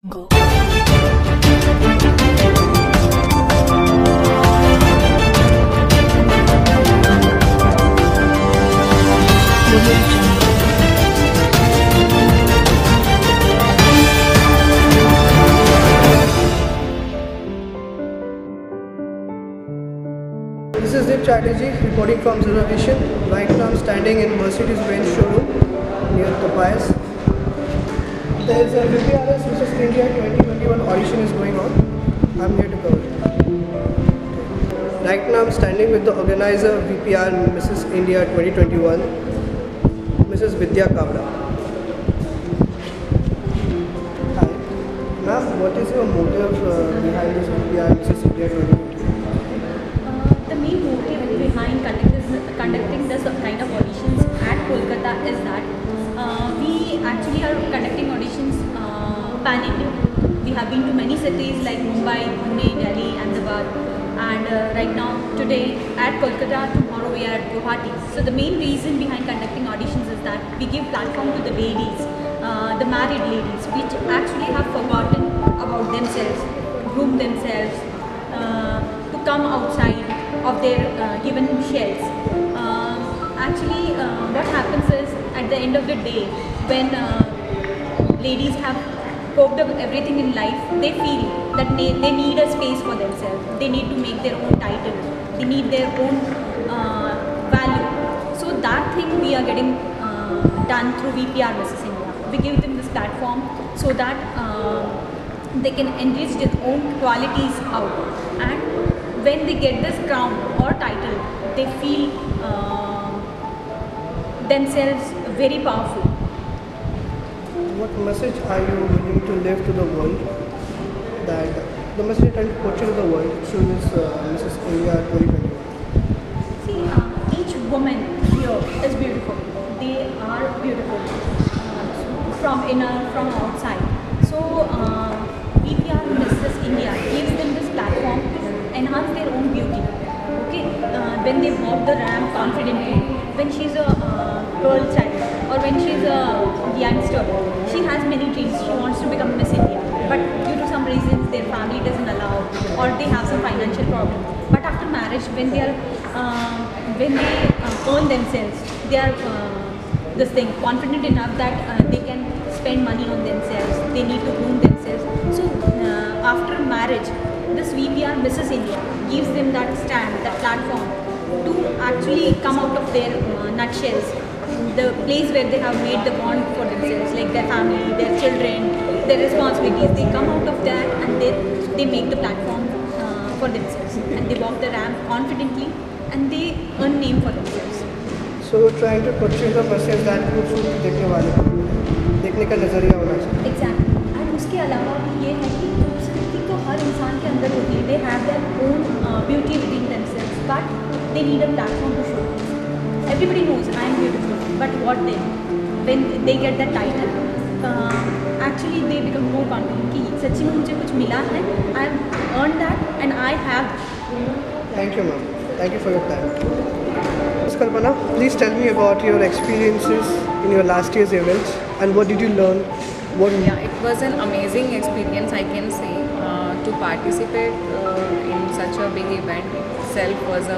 Go. This is Deep Chatterjee reporting from Zero Vision. Right now I'm standing in Mercedes-Benz showroom near Tobias. There is a VPRS Mrs. India 2021 audition is going on. I'm here to cover it. Right now I'm standing with the organizer VPR Mrs. India 2021, Mrs. Vidya Kabra. Hi. Ma'am, what is your motive behind this VPR Mrs. India 2021? The main motive behind conducting this kind of auditions at Kolkata is that we actually are conducting auditions pan-India. We have been to many cities like Mumbai, Pune, Delhi, Ahmedabad, and right now, today at Kolkata, tomorrow we are at Guwahati. So the main reason behind conducting auditions is that we give platform to the ladies, the married ladies, which actually have forgotten about themselves, groom themselves, to come outside of their given shells. What happens is, at the end of the day, when ladies have coped up everything in life, they feel that they need a space for themselves. They need to make their own title. They need their own value. So that thing we are getting done through VPR Mrs. India. We give them this platform so that they can enrich their own qualities out. And when they get this crown or title, they feel themselves very powerful. What message are you willing to live to the world? That the message you're trying to portray to the world through this Mrs. India 2021? See, each woman here is beautiful. They are beautiful from inner, from outside. So, VPR Mrs. India gives them this platform to enhance their own beauty. Okay, when they walk the ramp confidently, when she's a girl child or when she's a youngster, she has many dreams. She wants to become Miss India, but due to some reasons their family doesn't allow, or they have some financial problem. But after marriage, when they earn themselves, they are confident enough that they can spend money on themselves. They need to groom themselves. So after marriage, this VPR Mrs. India gives them that stand, that platform to actually come out of their nutshells, the place where they have made the bond for themselves, like their family, their children, their responsibilities. They come out of that and they make the platform for themselves, and they walk the ramp confidently and they earn name for themselves. So you're trying to portray the message that खूबसूरती देखने वाले को देखने का नजरिया होना चाहिए. Exactly. And उसके अलावा भी ये है कि खूबसूरती तो हर इंसान के अंदर होती है. They have their own beauty within themselves, but they need a platform to show. Everybody knows I am beautiful, but what then? When they get that title, actually they become more confident कि सच्ची में मुझे कुछ मिला है. I have earned that and I have. Thank you, ma'am. Thank you for your time. Ms. Kalpana, please tell me about your experiences in your last year's events and what did you learn? Yeah, it was an amazing experience, I can say. To participate in such a big event itself was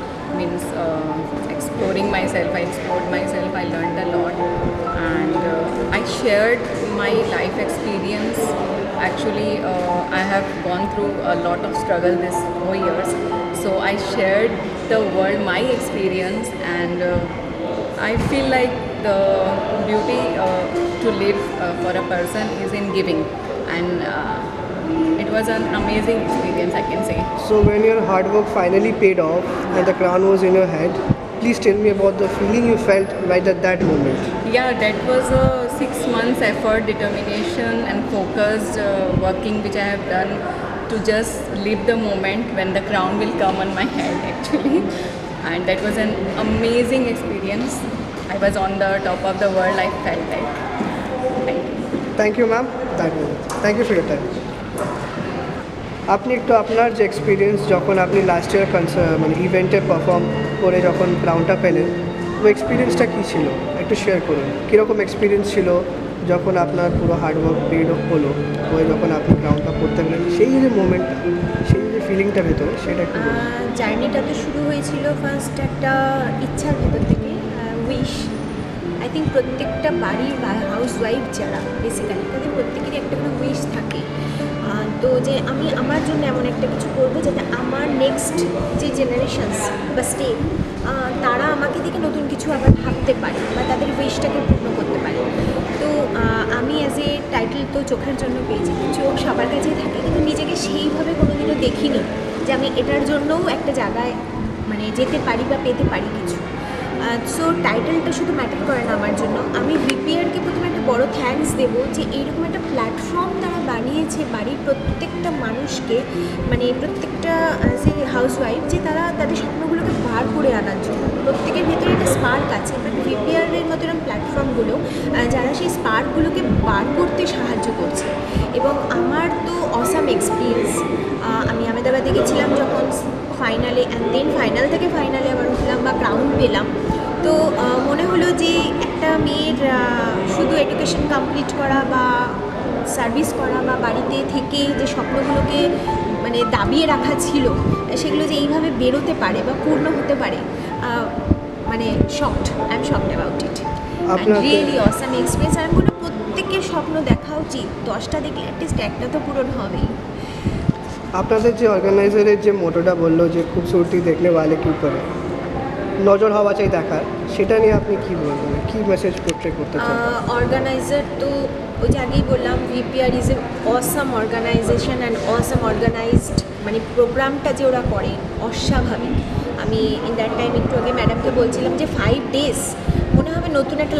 exploring myself. I explored myself, I learned a lot, and I shared my life experience. Actually, I have gone through a lot of struggle this 4 years, so I shared the world my experience, and I feel like the beauty to live for a person is in giving, and it was an amazing experience, I can say. So when your hard work finally paid off and the crown was in your head, please tell me about the feeling you felt right at that moment. Yeah, that was a 6 months effort, determination and focused working which I have done to just live the moment when the crown will come on my head actually. And that was an amazing experience. I was on the top of the world, I felt like. Thank you. Thank you, ma'am. Thank you for your time. আপনি একটু আপনার যে experience যখন আপনি last year মানে ইভেন্টে perform করে যখন ক্রাউনটা পেলেন, ওই এক্সপিরিয়েন্সটা কী ছিল একটু শেয়ার করুন. কীরকম এক্সপিরিয়েন্স ছিল যখন আপনার পুরো হার্ডওয়ার্ক পেড হলো, হয়ে যখন আপনি গ্রাউন্ডটা করতে পারলেন, সেই যে মোমেন্টটা, সেই যে ফিলিংটা ভেতরে, সেটা একটু বলুন। জার্নিটা তো শুরু হয়েছিল ফার্স্ট একটা ইচ্ছার ভেতর থেকে, উইশ। আই থিঙ্ক প্রত্যেকটা বাড়ির হাউস ওয়াইফ যারা বেসিক্যালি তাদের প্রত্যেকেরই একটা করে উইশ থাকে। তো যে আমি আমার জন্য এমন একটা কিছু করবো যাতে আমার নেক্সট যে জেনারেশনস বা স্টেপ তারা আমাকে দেখে নতুন কিছু আবার ভাবতে পারে বা তাদের উইশটাকে পূর্ণ করতে পারে। তো আমি অ্যাজ এ টাইটেল তো চোখের জন্য পেয়েছি, চোখ সবার কাছেই থাকে, কিন্তু নিজেকে সেইভাবে কোনোদিনও দেখিনি যে আমি এটার জন্যও একটা জায়গায় মানে যেতে পারি বা পেতে পারি কিছু। সো টাইটেলটা শুধু ম্যাটার করে না আমার জন্য। আমি ভিপিআরকে প্রথমে একটা বড় থ্যাঙ্কস দেবো যে এইরকম একটা প্ল্যাটফর্ম তারা বানিয়েছে বাড়ির প্রত্যেকটা মানুষকে, মানে প্রত্যেকটা যে হাউসওয়াইফ যে তারা তাদের স্বপ্নগুলোকে বার করে আনার জন্য। প্রত্যেকের ভেতরে একটা স্পার্ক আছে, বাট ভিপিআরের মতো এরকম প্ল্যাটফর্মগুলো যারা সেই স্পার্কগুলোকে বার করতে সাহায্য করছে। এবং আমার তো অসাম এক্সপিরিয়েন্স। আমি আহমেদাবাদে গেছিলাম যখন ফাইনালে, অ্যান্ড দেন ফাইনাল থেকে ফাইনালে আবার উঠলাম বা ক্রাউন পেলাম। তো মনে হলো যে একটা মেয়ের শুধু এডুকেশন কমপ্লিট করা বা সার্ভিস করা বা বাড়িতে থেকে যে স্বপ্নগুলোকে মানে দাবিয়ে রাখা ছিল, সেগুলো যে এইভাবে বেরোতে পারে বা পূর্ণ হতে পারে, মানে shocked, I am shocked about it. Really awesome experience. আমি বলবো প্রত্যেকের স্বপ্ন দেখা উচিত, 10টা দেখলে অ্যাটলিস্ট একটা তো পূরণ হবেই। আপনাদের যে অর্গানাইজারের যে মোটোটা বললো যে খুবসুরতি দেখলে ওয়ালে কি করে, নজর হওয়া চাই দেখার, সেটা নিয়ে আপনি কী বলবেন, কী মেসেজ পোর্ট্রে করতে চান? অর্গানাইজার তো ওই যে আগেই বললাম, VPR is a awesome organization and awesome organized, মানে প্রোগ্রামটা যে ওরা করে অস্বাভাবিক। আমি ইন দ্যাট টাইম একটু আগে ম্যাডামকে বলছিলাম যে 5 days মনে হবে নতুন একটা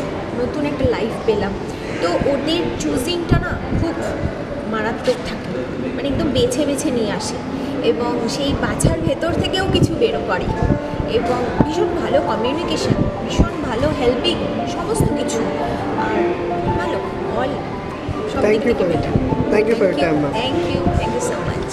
লাইফ পেলাম। তো ওদের চুজিংটা না খুব মারাত্মক থাকে, মানে একদম বেছে বেছে নিয়ে আসে এবং সেই বাছার ভেতর থেকেও কিছু বের করে এবং ভীষণ ভালো কমিউনিকেশন, ভীষণ ভালো হেল্পিং, সমস্ত কিছু আর ভালো অল সব দিক থেকে better. Thank you for your time ma'am. Thank you so much.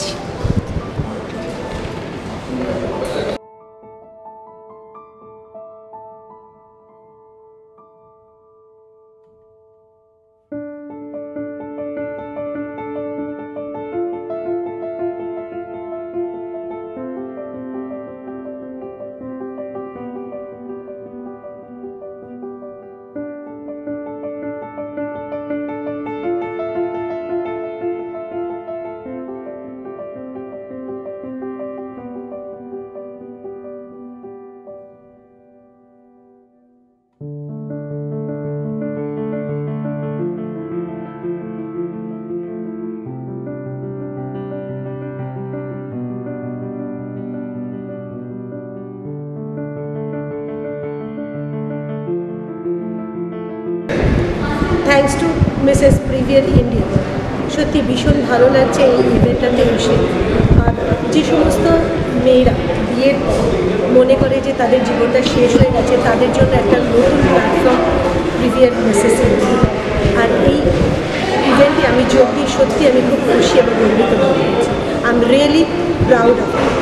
Thanks to Mrs Previer India. সত্যি ভীষণ ভালো লাগছে এই ইভেন্টটাতে এসে। আর যে সমস্ত মেয়েরা বিয়ের মনে করে যে তাদের জীবনটা শেষ হয়ে গেছে, তাদের জন্য একটা নতুন প্ল্যাটফর্ম প্রিভিয়ার মিসেস ইন্ডিয়া। আর এই ইভেন্টে আমি যোগ দিয়ে সত্যি আমি খুব খুশি এবং গর্বিত হয়ে গেছি। I am really proud of it.